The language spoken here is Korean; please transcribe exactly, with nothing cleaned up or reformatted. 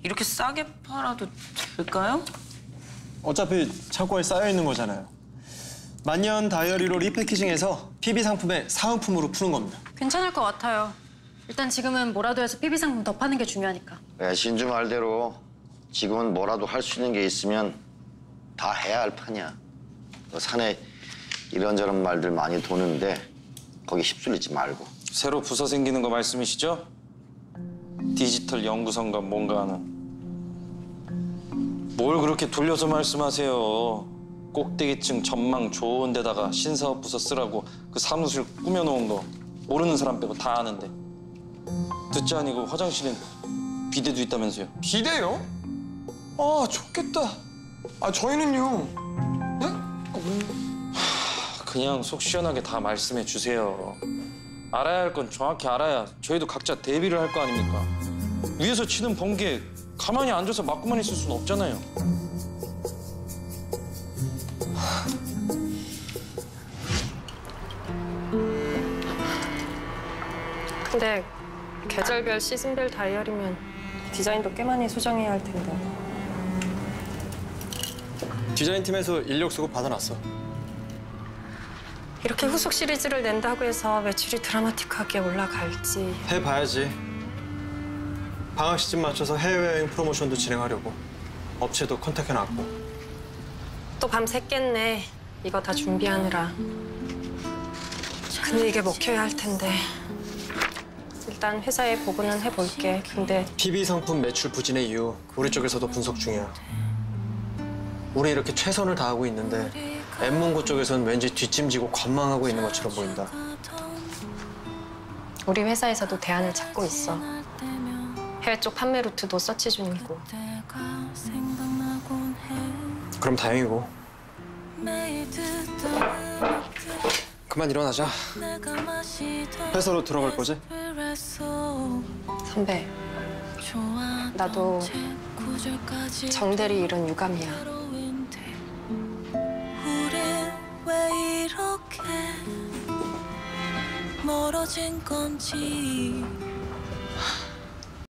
이렇게 싸게 팔아도 될까요? 어차피 창고에 쌓여 있는 거잖아요. 만년 다이어리로 리패키징해서 피비 상품에 사은품으로 푸는 겁니다. 괜찮을 것 같아요. 일단 지금은 뭐라도 해서 피비 상품 더 파는 게 중요하니까. 네, 신주 말대로 지금은 뭐라도 할 수 있는 게 있으면 다 해야 할 판이야. 너 산에 이런저런 말들 많이 도는데 거기 휩쓸리지 말고. 새로 부서 생기는 거 말씀이시죠? 디지털 연구선가 뭔가 하는. 뭘 그렇게 돌려서 말씀하세요. 꼭대기층 전망 좋은 데다가 신사업 부서 쓰라고 그 사무실 꾸며놓은 거 모르는 사람 빼고 다 아는데. 듣지 아니고 화장실엔 비대도 있다면서요. 비대요? 아, 좋겠다. 아, 저희는요. 네? 그냥 속 시원하게 다 말씀해 주세요. 알아야 할 건 정확히 알아야 저희도 각자 대비를 할 거 아닙니까? 위에서 치는 번개 가만히 앉아서 맞고만 있을 수는 없잖아요. 근데 계절별 시즌별 다이어리면 디자인도 꽤 많이 수정해야 할 텐데. 디자인팀에서 인력 수급 받아놨어. 이렇게 후속 시리즈를 낸다고 해서 매출이 드라마틱하게 올라갈지. 해봐야지. 방학 시즌 맞춰서 해외여행 프로모션도 진행하려고. 업체도 컨택해놨고. 또 밤 샜겠네. 이거 다 준비하느라. 근데 이게 먹혀야 할 텐데. 일단 회사에 보고는 해볼게. 근데 피비 상품 매출 부진의 이유 우리 쪽에서도 분석 중이야. 우리 이렇게 최선을 다하고 있는데 엠문고 쪽에서는 왠지 뒷짐지고 관망하고 있는 것처럼 보인다. 우리 회사에서도 대안을 찾고 있어. 해외 쪽 판매 루트도 서치 중이고. 그럼 다행이고. 그만 일어나자. 회사로 들어갈 거지? 선배, 나도 정대리 일은 유감이야. 멀어진 건지